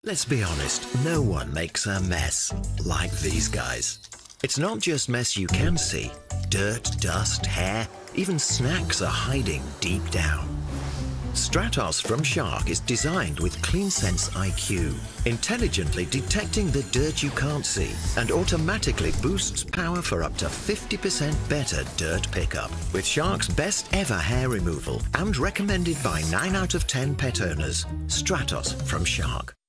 Let's be honest, no one makes a mess like these guys. It's not just mess you can see. Dirt, dust, hair, even snacks are hiding deep down. Stratos from Shark is designed with CleanSense IQ, intelligently detecting the dirt you can't see and automatically boosts power for up to 50% better dirt pickup. With Shark's best ever hair removal and recommended by 9 out of 10 pet owners, Stratos from Shark.